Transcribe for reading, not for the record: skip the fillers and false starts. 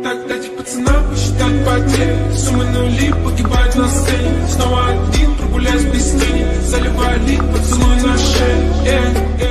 дать пацанам посчитать потери. Суммы нули погибают на сцене. Снова один, прогуляюсь без тени. Заливаю лик, поцелуй на шее.